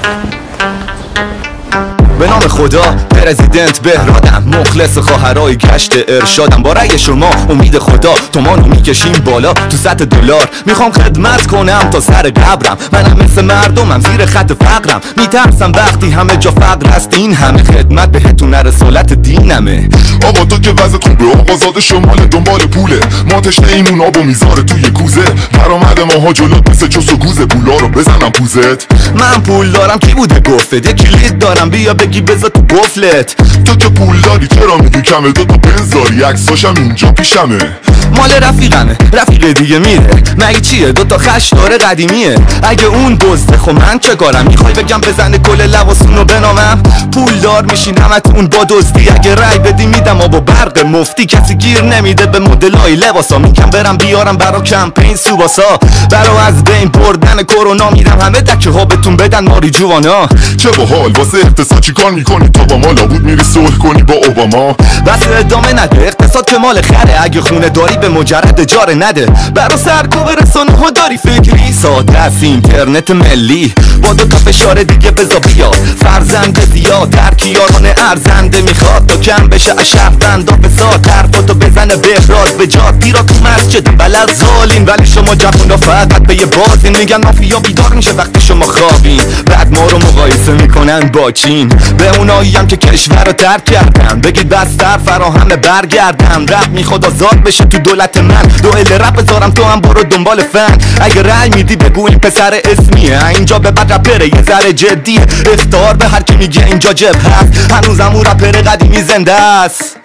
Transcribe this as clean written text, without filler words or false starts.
به نام خدا پرزیدنت بهرادم، مخلص خواهرای گشت ارشادم. با رأی شما امید خدا تومانو میکشیم بالا تو $100. میخوام خدمت کنم تا سر قبرم، منم مثل مردمم زیر خط فقرم. میترسم وقتی همه جا فقر هست، این همه خدمت بهتون رسالت دینمه. آقا تو که وضعت خوبه، آقازاد شمال دنبال پوله، ما تشنه ایمون آبو میذاره توی کوزه. برآمده ماها جلوت مثل چوس و گوزه، پولا رو بزنم پوزت. من پول دارم کی بوده گفت، یه کلید دارم بیا بگی بذار تو قفلت. تو که پول داری چرا میگی کمه، دو تا بنزاری عکساشم اینجا پیشمه. مال رفیقمه، رفیق دیگه میره مگه چیه، دوتا خشدار قدیمیه. اگه اون دزده خب من چه کارم، میخوای بگم بزنه کل لباسونو بنامم. پول دار میشین همتون با دزدی، اگه رای بدی میدم آب و برق مفتی. کسی گیر نمیده به مدلای لباسا، میگم برم بیارم برا کمپین سوباسا. برا از بین بردن کرونا میدم همه دکه ها بهتون بدن ماری جوانا. چه باحال واسه اقتصاد چی کار میکنی تا با ما لابود میری صلح کنی با اوباما. بس ادامه نده اقتصاد که مال خره، اگه خونه داری به مجرد اجاره نده. برا سرکوب رسانه ها داری فکری، ساده از اینترنت ملی با دوتا فشار دیگه بزا بیاد. فرزند زیاد در کیاران ارزنده میخواد تا کم بشه شهروند و فساد. حرفاتو بزنه بهراز به جاد پیرا تو مسجد بلد زالین، ولی شما جوونا فقط به یه بازین. میگن مافیا بیدار میشه وقتی شما خوابین، بعد ما رو مقایسه میکنن با چین. به اونایی هم که کشور رو ترک کردن بگید بستر فراهم برگردن. رپ میخواد آزاد بشه تو دولت من، دوئل رپ بذارم تو هم برو دنبال فن. اگه رأی میدی بگو این پسر اسمیه، اینجا به بد رپره یه ذره جدیه. اختار به هر کی میگه اینجا جبهه هست، هنوزم اون رپر قدیمی زنده است.